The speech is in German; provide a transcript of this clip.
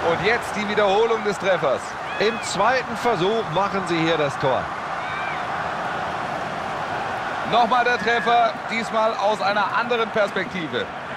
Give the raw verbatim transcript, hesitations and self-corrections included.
Und jetzt die Wiederholung des Treffers. Im zweiten Versuch machen sie hier das Tor. Nochmal der Treffer, diesmal aus einer anderen Perspektive.